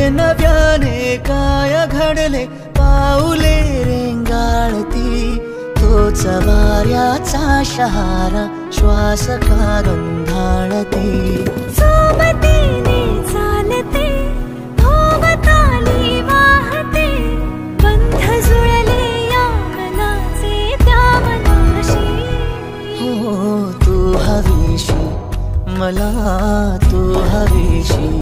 नव्याने काय घडले पाऊले रेंगाळती, तोच वाऱ्याचा शहारा श्वास का गंधाळते. सोबतीने चालते भोवताली वाहते, बंध जुळले या मनाचे त्या मनाशी. हो तू हवीशी मला, तू हवीशी.